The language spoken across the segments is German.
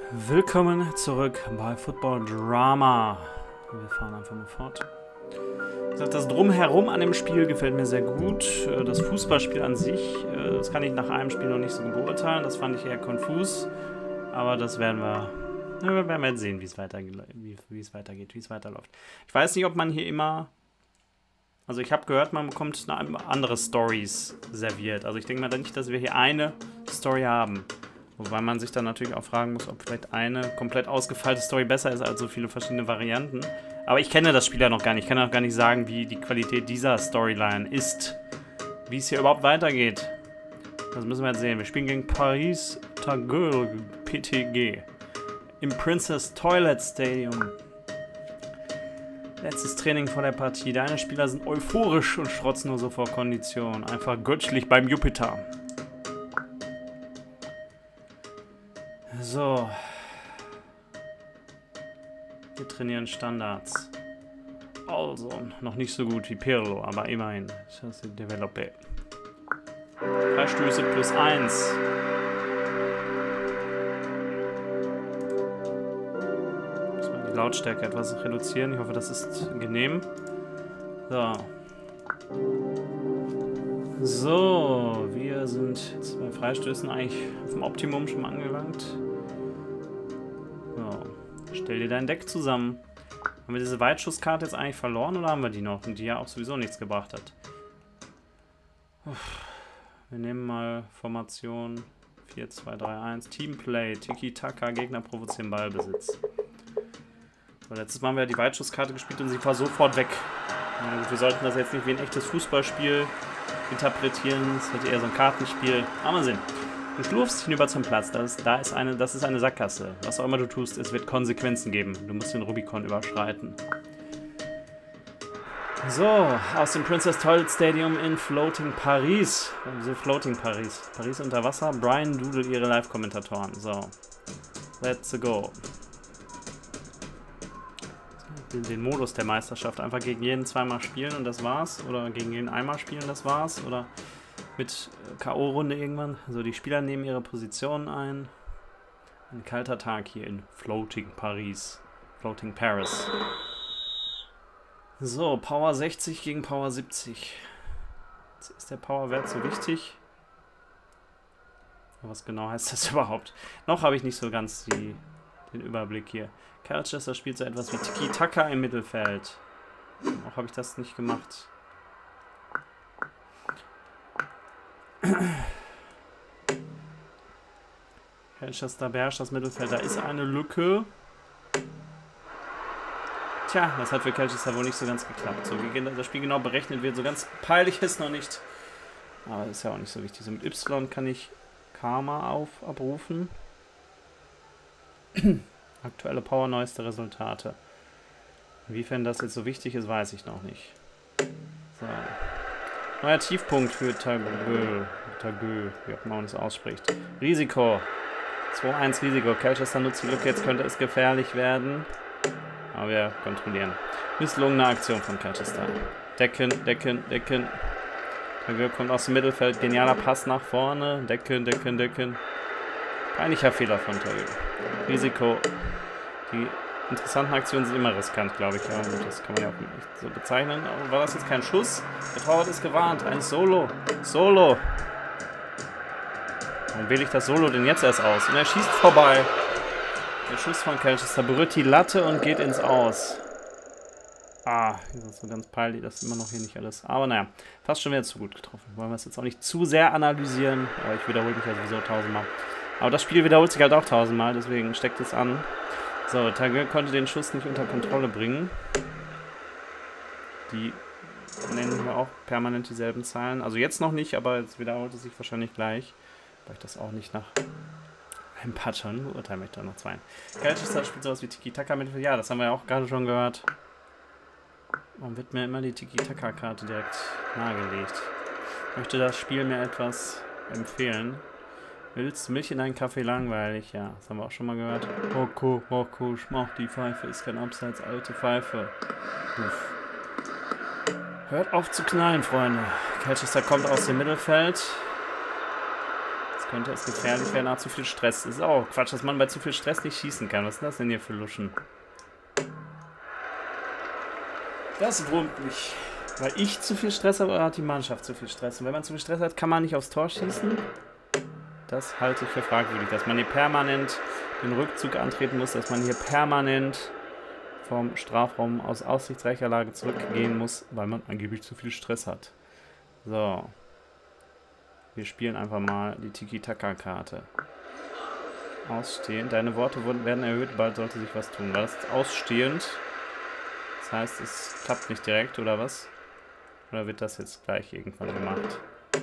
Willkommen zurück bei Football Drama. Wir fahren einfach mal fort. Das Drumherum an dem Spiel gefällt mir sehr gut. Das Fußballspiel an sich, das kann ich nach einem Spiel noch nicht so beurteilen. Das fand ich eher konfus. Aber das werden wir jetzt sehen, wie es weitergeht, wie es weiterläuft. Ich weiß nicht, ob man hier immer... Also ich habe gehört, man bekommt andere Stories serviert. Also ich denke mal nicht, dass wir hier eine Story haben. Wobei man sich dann natürlich auch fragen muss, ob vielleicht eine komplett ausgefeilte Story besser ist als so viele verschiedene Varianten. Aber ich kenne das Spiel ja noch gar nicht. Ich kann auch gar nicht sagen, wie die Qualität dieser Storyline ist. Wie es hier überhaupt weitergeht. Das müssen wir jetzt sehen. Wir spielen gegen Paris Tagul PTG. Im Princess Toilet Stadium. Letztes Training vor der Partie. Deine Spieler sind euphorisch und strotzen nur so vor Kondition. Einfach göttlich beim Jupiter. So. Wir trainieren Standards. Also, noch nicht so gut wie Pirlo, aber immerhin. Chance Developpe. Freistöße plus 1. Muss man die Lautstärke etwas reduzieren. Ich hoffe, das ist genehm. So. So, wir sind jetzt bei Freistößen eigentlich auf dem Optimum schon mal angelangt. So, stell dir dein Deck zusammen. Haben wir diese Weitschusskarte jetzt eigentlich verloren oder haben wir die noch? Und die ja auch sowieso nichts gebracht hat. Wir nehmen mal Formation 4-2-3-1. Teamplay, Tiki-Taka, Gegner provozieren Ballbesitz. So, letztes Mal haben wir die Weitschusskarte gespielt und sie war sofort weg. Na gut, wir sollten das jetzt nicht wie ein echtes Fußballspiel interpretieren. Es wird eher so ein Kartenspiel. Aber mal sehen. Du schlurfst hinüber zum Platz. Das ist eine Sackgasse. Was auch immer du tust, es wird Konsequenzen geben. Du musst den Rubikon überschreiten. So, aus dem Princess Toilet Stadium in Floating Paris. Wieso Floating Paris? Paris unter Wasser. Brian Doodle, ihre Live-Kommentatoren. So, let's go. Den Modus der Meisterschaft einfach gegen jeden zweimal spielen und das war's. Oder gegen jeden einmal spielen, das war's. Oder mit K.O.-Runde irgendwann. Also die Spieler nehmen ihre Positionen ein. Ein kalter Tag hier in Floating Paris. Floating Paris. So, Power 60 gegen Power 70. Jetzt ist der Powerwert so wichtig. Was genau heißt das überhaupt? Noch habe ich nicht so ganz den Überblick hier. Colchester spielt so etwas wie Tiki-Taka im Mittelfeld. Auch habe ich das nicht gemacht. Colchester beherrscht das Mittelfeld. Da ist eine Lücke. Tja, das hat für Colchester wohl nicht so ganz geklappt. So wie das Spiel genau berechnet wird, so ganz peinlich ist noch nicht. Aber ist ja auch nicht so wichtig. So mit Y kann ich Karma abrufen. Aktuelle Power, neueste Resultate. Inwiefern das jetzt so wichtig ist, weiß ich noch nicht. So. Neuer Tiefpunkt für Tagö, wie auch immer man es ausspricht. Risiko. 2-1 Risiko. Colchester nutzt die Lücke, jetzt könnte es gefährlich werden. Aber wir kontrollieren. Misslungene Aktion von Colchester. Decken. Tagö kommt aus dem Mittelfeld. Genialer Pass nach vorne. Decken. Peinlicher Fehler von Tagö. Risiko. Die interessanten Aktionen sind immer riskant, glaube ich. Ja, und das kann man ja auch nicht so bezeichnen. Aber war das jetzt kein Schuss? Der Torwart ist gewarnt. Ein Solo. Warum wähle ich das Solo denn jetzt erst aus? Und er schießt vorbei. Der Schuss von Colchester berührt die Latte und geht ins Aus. Das ist so ganz peinlich. Das ist immer noch hier nicht alles. Aber naja, fast schon wieder zu gut getroffen. Wollen wir es jetzt auch nicht zu sehr analysieren. Aber ich wiederhole mich ja sowieso 1000-mal. Aber das Spiel wiederholt sich halt auch 1000-mal. Deswegen steckt es an. So, Tagö konnte den Schuss nicht unter Kontrolle bringen. Die nennen wir auch permanent dieselben Zahlen. Also jetzt noch nicht, aber jetzt wiederholt es sich wahrscheinlich gleich. Weil ich das auch nicht nach einem Pattern beurteilen möchte. Noch zwei. Colchester spielt sowas wie Tiki-Taka mit. Ja, das haben wir ja auch gerade schon gehört. Warum wird mir immer die Tiki-Taka-Karte direkt nahegelegt? Ich möchte das Spiel mir etwas empfehlen. Willst Milch in deinen Kaffee langweilig? Ja, das haben wir auch schon mal gehört. Rocco, schmach die Pfeife, ist kein Abseits, alte Pfeife. Uff. Hört auf zu knallen, Freunde. Colchester kommt aus dem Mittelfeld. könnte es gefährlich werden, auch zu viel Stress. Das ist auch Quatsch, dass man bei zu viel Stress nicht schießen kann. Was ist das denn hier für Luschen? Das wurmt mich. Weil ich zu viel Stress habe oder hat die Mannschaft zu viel Stress? Und wenn man zu viel Stress hat, kann man nicht aufs Tor schießen. Das halte ich für fragwürdig, dass man hier permanent den Rückzug antreten muss, dass man hier permanent vom Strafraum aus aussichtsreicher Lage zurückgehen muss, weil man angeblich zu viel Stress hat. So. Wir spielen einfach mal die Tiki-Taka-Karte. Ausstehend. Deine Worte werden erhöht, bald sollte sich was tun. War das ausstehend? Das heißt, es klappt nicht direkt, oder was? Oder wird das jetzt gleich irgendwann gemacht?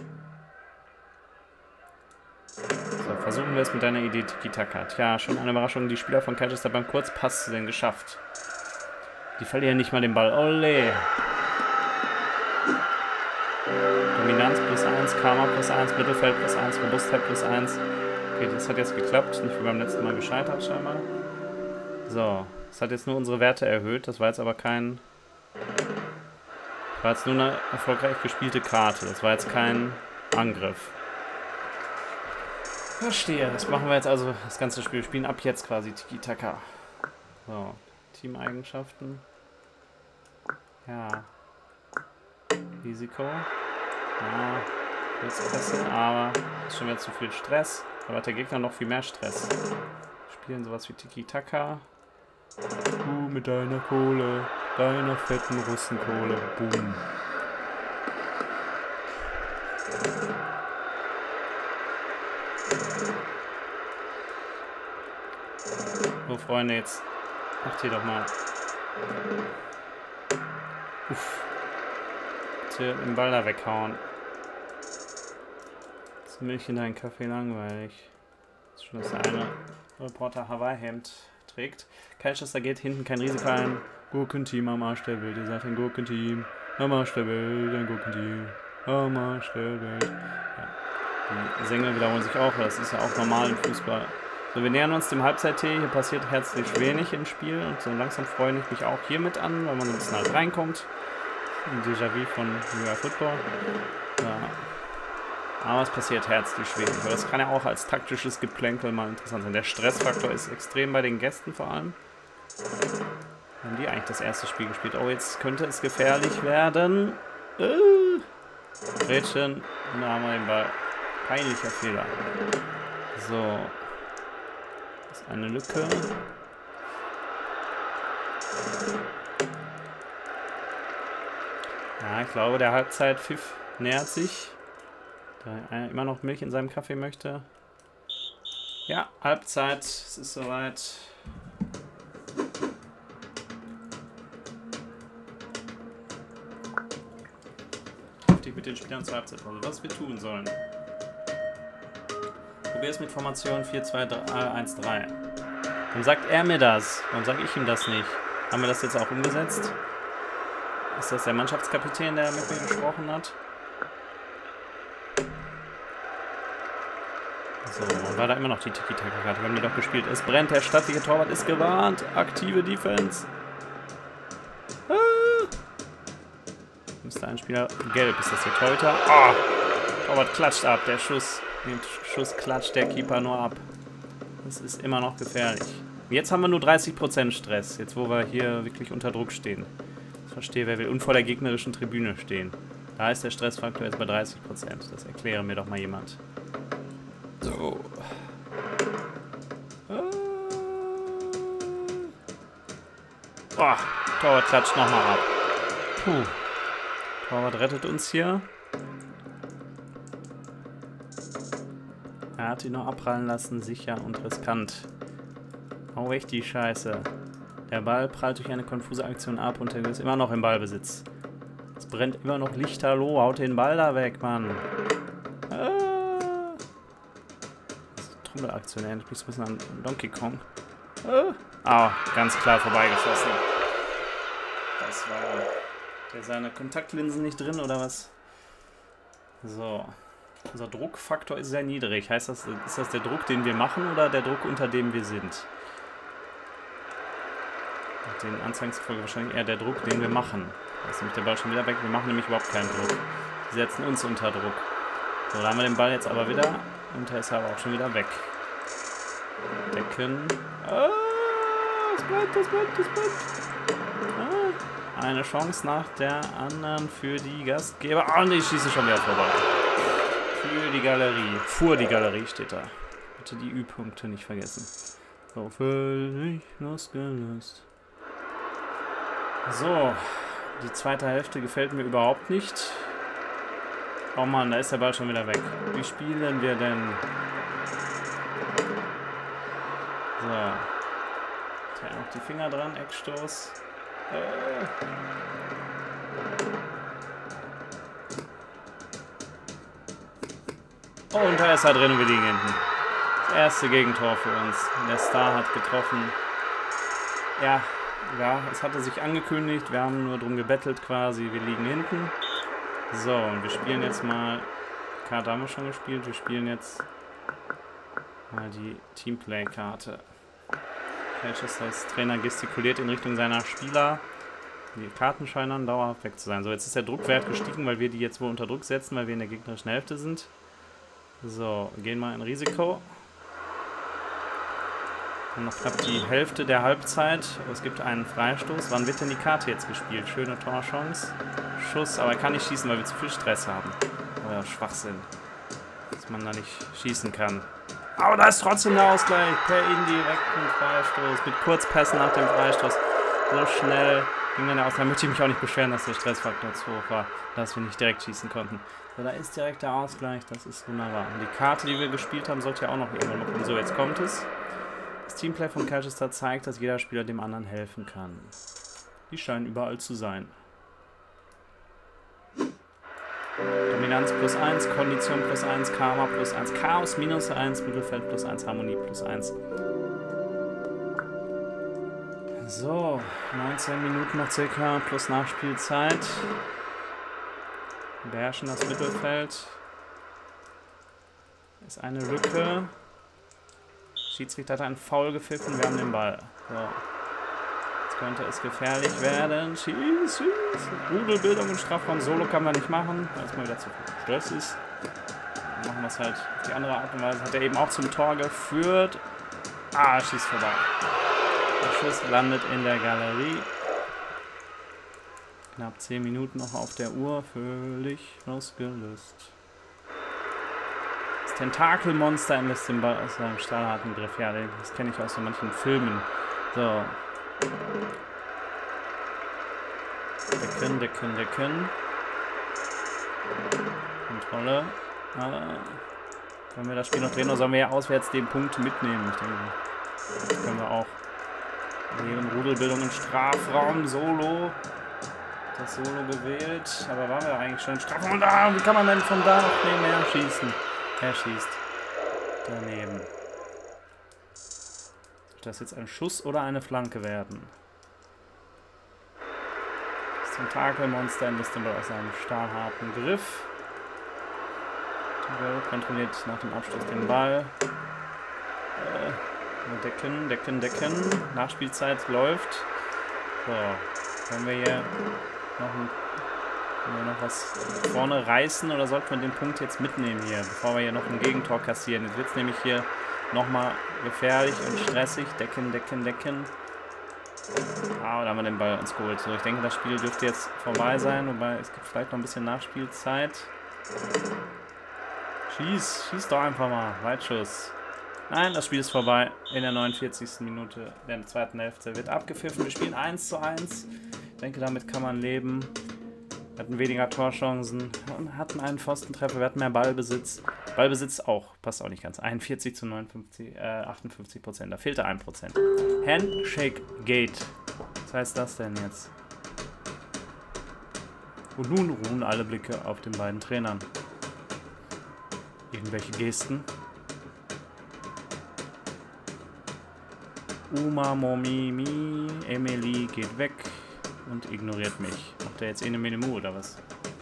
So, versuchen wir es mit deiner Idee Tiki-Taka. Tja, schon eine Überraschung. Die Spieler von Manchester beim Kurzpass sind geschafft. Die verlieren nicht mal den Ball. Ole! Dominanz +1, Karma +1, Mittelfeld +1, Robustheit +1. Okay, das hat jetzt geklappt. Nicht wie beim letzten Mal gescheitert, scheinbar. So, das hat jetzt nur unsere Werte erhöht. Das war jetzt aber kein... Das war jetzt nur eine erfolgreich gespielte Karte. Das war jetzt kein Angriff. Verstehe. Das machen wir jetzt also das ganze Spiel. Wir spielen ab jetzt quasi Tiki-Taka. So, Teameigenschaften. Ja. Risiko. Ja. Kurzpresse, aber ist schon wieder zu viel Stress. Aber hat der Gegner noch viel mehr Stress. Spielen sowas wie Tiki-Taka. Mit deiner Kohle. Deiner fetten Russenkohle. Boom. So, Freunde, jetzt macht ihr doch mal. Uff. Jetzt hier den Ball da weghauen. Ist Milch in deinen Kaffee langweilig. Das ist schon, dass der eine Reporter Hawaii-Hemd trägt. Manchester geht hinten kein Risiko ein. Gurkenteam am Arsch der Welt. Ihr seid ein Gurkenteam. Am Arsch der Welt, ein Gurkenteam. Am Arsch der Welt. Ja. Die Sänger wiederholen sich auch. Das ist ja auch normal im Fußball. So, wir nähern uns dem Halbzeit-Tee. Hier passiert herzlich wenig im Spiel. Und so langsam freue ich mich auch hier mit an, weil man so ein bisschen halt reinkommt. Ein Déjà-vu von Real Football. Ja. Aber es passiert herzlich wenig. Aber das kann ja auch als taktisches Geplänkel mal interessant sein. Der Stressfaktor ist extrem bei den Gästen vor allem. Haben die eigentlich das erste Spiel gespielt? Oh, jetzt könnte es gefährlich werden. Rädchen. Und da haben wir den Ball. Peinlicher Fehler. So. Das ist eine Lücke. Ja, ich glaube, der Halbzeitpfiff nähert sich. Da einer immer noch Milch in seinem Kaffee möchte. Ja, Halbzeit. Es ist soweit. Mit den Spielern zur Halbzeitpause. Was wir tun sollen. Probier es mit Formation 4-2-1-3. Warum sagt er mir das? Warum sage ich ihm das nicht? Haben wir das jetzt auch umgesetzt? Ist das der Mannschaftskapitän, der mit mir gesprochen hat? So, und war da immer noch die Tiki-Taka-Karte. Wir haben die doch gespielt. Es brennt, der stattliche Torwart ist gewarnt. Aktive Defense. Müsste ein Spieler gelb. Ist das hier Torhüter? Oh, Torwart klatscht ab. Der Schuss, den Schuss klatscht der Keeper nur ab. Das ist immer noch gefährlich. Jetzt haben wir nur 30% Stress. Jetzt, wo wir hier wirklich unter Druck stehen. Ich verstehe, wer will. Und vor der gegnerischen Tribüne stehen. Da ist der Stressfaktor jetzt bei 30%. Das erkläre mir doch mal jemand. So. Oh, Torwart klatscht nochmal ab. Puh. Torwart rettet uns hier. Er hat ihn noch abprallen lassen, sicher und riskant. Hau weg die Scheiße. Der Ball prallt durch eine konfuse Aktion ab und er ist immer noch im Ballbesitz. Es brennt immer noch lichterloh. Haut den Ball da weg, Mann. Das ist eine Trommelaktion, erinnert mich so ein bisschen an Donkey Kong. Ganz klar vorbeigeschossen. Das war... Der seine Kontaktlinsen nicht drin, oder was? So. Unser Druckfaktor ist sehr niedrig. Heißt das, ist das der Druck, den wir machen, oder der Druck, unter dem wir sind? Mit den Anzeigen zufolge wahrscheinlich eher der Druck, den wir machen. Da ist nämlich der Ball schon wieder weg. Wir machen nämlich überhaupt keinen Druck. Wir setzen uns unter Druck. So, da haben wir den Ball jetzt aber wieder. Und er ist aber auch schon wieder weg. Decken. Ah, das bleibt. Ah, eine Chance nach der anderen für die Gastgeber. Oh, und ich schieße schon wieder vorbei. Für die Galerie. Vor die Galerie steht da. Bitte die Ü-Punkte nicht vergessen. So, völlig losgelöst. So, die zweite Hälfte gefällt mir überhaupt nicht. Oh Mann, da ist der Ball schon wieder weg. Wie spielen wir denn? So. Da noch die Finger dran, Eckstoß. Oh, und da ist er drin und wir liegen hinten. Das erste Gegentor für uns. Der Star hat getroffen. Ja, es hatte sich angekündigt. Wir haben nur drum gebettelt quasi. Wir liegen hinten. So, und wir spielen jetzt mal... Karte haben wir schon gespielt. Wir spielen jetzt mal die Teamplay-Karte. Manchesters Trainer gestikuliert in Richtung seiner Spieler. Die Karten scheinen dann dauerhaft weg zu sein. So, jetzt ist der Druckwert gestiegen, weil wir die jetzt wohl unter Druck setzen, weil wir in der gegnerischen Hälfte sind. So, gehen mal in Risiko. Und noch knapp die Hälfte der Halbzeit. Es gibt einen Freistoß. Wann wird denn die Karte jetzt gespielt? Schöne Torchance. Schuss, aber er kann nicht schießen, weil wir zu viel Stress haben. Oder Schwachsinn. Dass man da nicht schießen kann. Aber da ist trotzdem der Ausgleich per indirekten Freistoß. Mit Kurzpässen nach dem Freistoß. So schnell ging dann der Ausgleich. Da möchte ich mich auch nicht beschweren, dass der Stressfaktor zu hoch war, dass wir nicht direkt schießen konnten. So, da ist direkt der Ausgleich. Das ist wunderbar. Und die Karte, die wir gespielt haben, sollte ja auch noch irgendwann kommen. So, jetzt kommt es. Das Teamplay von Colchester zeigt, dass jeder Spieler dem anderen helfen kann. Die scheinen überall zu sein. Dominanz +1, Kondition +1, Karma +1, Chaos -1, Mittelfeld +1, Harmonie +1. So, 19 Minuten noch circa plus Nachspielzeit. Wir beherrschen das Mittelfeld. Ist eine Lücke. Schiedsrichter hat einen Foul gepfiffen, wir haben den Ball. So. Jetzt könnte es gefährlich werden. Schieß. Rudelbildung im Strafraum. Solo kann man nicht machen, weil es mal wieder zu viel Stress ist. Dann machen wir es halt auf die andere Art und Weise. Hat er eben auch zum Tor geführt. Ah, schießt vorbei. Der Schuss landet in der Galerie. Knapp 10 Minuten noch auf der Uhr. Völlig losgelöst. Das Tentakelmonster entlässt den Ball aus seinem stahlharten Griff. Ja, das kenne ich aus so manchen Filmen. So. Decken. Kontrolle. Können wir das Spiel noch drehen oder sollen wir ja auswärts den Punkt mitnehmen? Ich denke, das können wir auch. Neben Rudelbildung im Strafraum. Solo. Das Solo gewählt. Aber waren wir eigentlich schon im Strafraum? Und wie kann man denn von da noch nebenher schießen? Er schießt daneben. Soll das jetzt ein Schuss oder eine Flanke werden? Das Tentakelmonster entlässt den Ball aus seinem stahlharten Griff. Kontrolliert nach dem Abschluss den Ball. Decken. Nachspielzeit läuft. So, können wir hier noch was vorne reißen oder sollten wir den Punkt jetzt mitnehmen hier, bevor wir hier noch ein Gegentor kassieren? Jetzt wird es nämlich hier nochmal gefährlich und stressig. Decken. Ah, da haben wir den Ball uns geholt. So, ich denke, das Spiel dürfte jetzt vorbei sein, wobei es gibt vielleicht noch ein bisschen Nachspielzeit. Schieß doch einfach mal. Weitschuss. Nein, das Spiel ist vorbei. In der 49. Minute der zweiten Hälfte wird abgepfiffen. Wir spielen 1:1. Ich denke, damit kann man leben. Wir hatten weniger Torchancen, hatten einen Pfostentreffer, wir hatten mehr Ballbesitz. Ballbesitz auch, passt auch nicht ganz. 41 zu 58%, da fehlte 1%. Handshake Gate. Was heißt das denn jetzt? Und nun ruhen alle Blicke auf den beiden Trainern. Irgendwelche Gesten? Uma, Momimi, Emily geht weg und ignoriert mich. Macht er jetzt Enemenemu oder was?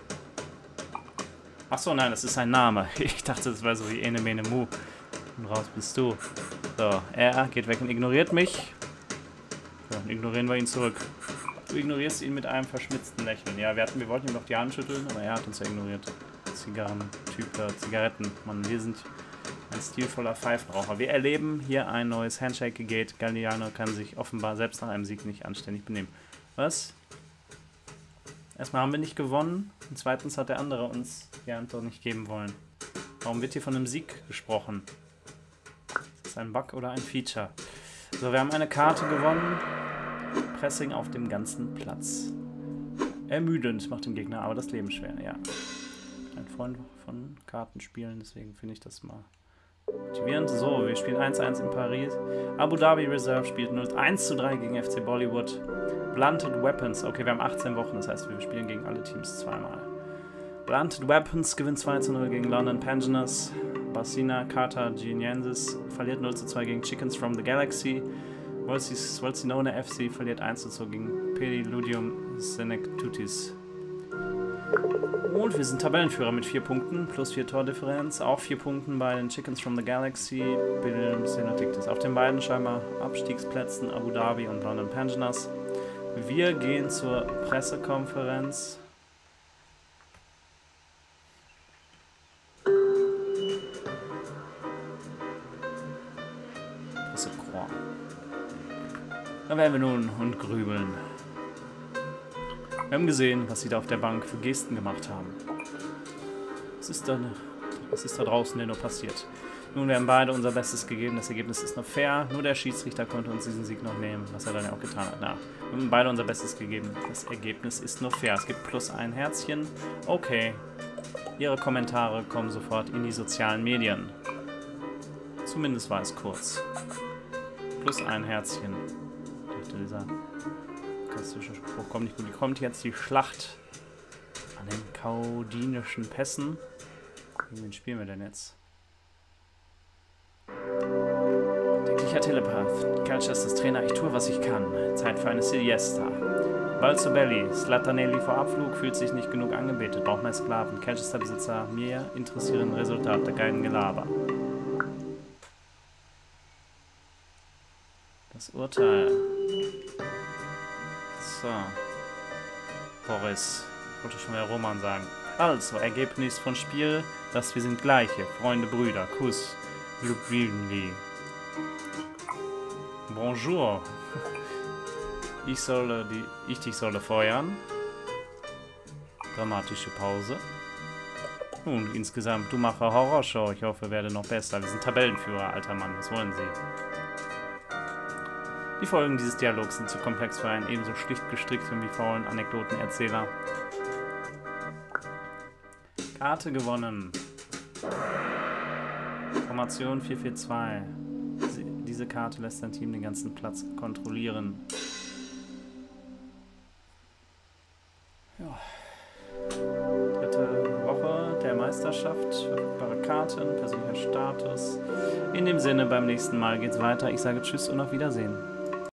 Achso, nein, das ist ein Name. Ich dachte, das war so wie Enemenemu. Und raus bist du. So, er geht weg und ignoriert mich. So, dann ignorieren wir ihn zurück. Du ignorierst ihn mit einem verschmitzten Lächeln. Ja, wir wollten ihm doch die Hand schütteln, aber er hat uns ja ignoriert. Zigarren-Typ da, Zigaretten. Mann, wir sind Ein stilvoller Pfeifenraucher. Wir erleben hier ein neues Handshake-Gate. Galliano kann sich offenbar selbst nach einem Sieg nicht anständig benehmen. Was? Erstmal haben wir nicht gewonnen. Und zweitens hat der andere uns die Antwort nicht geben wollen. Warum wird hier von einem Sieg gesprochen? Ist das ein Bug oder ein Feature? So, wir haben eine Karte gewonnen. Pressing auf dem ganzen Platz. Ermüdend macht dem Gegner aber das Leben schwer, ja. Ein Freund von Kartenspielen, deswegen finde ich das mal motivierend. So, wir spielen 1-1 in Paris. Abu Dhabi Reserve spielt 1:3 gegen FC Bollywood. Blunted Weapons, okay, wir haben 18 Wochen, das heißt, wir spielen gegen alle Teams zweimal. Blunted Weapons gewinnt 2:0 gegen London Pensioners. Barcina Carthaginiensis verliert 0:2 gegen Chickens from the Galaxy. Wolcinone FC verliert 1:2 gegen Pediludium Senectutis. Und wir sind Tabellenführer mit 4 Punkten, plus 4 Tordifferenz. Auch 4 Punkten bei den Chickens from the Galaxy, Pediludium Senectutis. Auf den beiden scheinbar Abstiegsplätzen Abu Dhabi und London Pensioners. Wir gehen zur Pressekonferenz. Pressecroix. Da werden wir nun und grübeln. Wir haben gesehen, was sie da auf der Bank für Gesten gemacht haben. Was ist da draußen denn nur passiert? Nun, wir haben beide unser Bestes gegeben. Das Ergebnis ist nur fair. Nur der Schiedsrichter konnte uns diesen Sieg noch nehmen, was er dann ja auch getan hat. Na, wir haben beide unser Bestes gegeben. Das Ergebnis ist nur fair. Es gibt plus ein Herzchen. Okay. Ihre Kommentare kommen sofort in die sozialen Medien. Zumindest war es kurz. Plus ein Herzchen. Ich dachte, dieser kastische Spruch kommt nicht gut. Wie kommt jetzt die Schlacht an den kaudinischen Pässen? Wen spielen wir denn jetzt? Täglicher Telepath. Calchesters Trainer, ich tue, was ich kann. Zeit für eine Siesta. Balzobelli. Slatanelli vor Abflug, fühlt sich nicht genug angebetet, braucht mehr Sklaven. Calchester-Besitzer, mir interessieren Resultate, geilen Gelaber. Das Urteil. So. Boris. Wollte schon mal Roman sagen. Also, Ergebnis von Spiel, dass wir sind Gleiche. Freunde, Brüder. Kuss. Glückwünschen. Bonjour. Ich dich solle feuern. Dramatische Pause. Nun, insgesamt, du mache Horrorshow. Ich hoffe, werde noch besser. Wir sind Tabellenführer, alter Mann. Was wollen Sie? Die Folgen dieses Dialogs sind zu komplex für einen ebenso schlicht gestrickten wie faulen Anekdotenerzähler. Karte gewonnen. Formation 4-4-2. Diese Karte lässt dein Team den ganzen Platz kontrollieren. Ja. Dritte Woche der Meisterschaft. Verfügbare Karten, persönlicher Status. In dem Sinne, beim nächsten Mal geht's weiter. Ich sage Tschüss und auf Wiedersehen.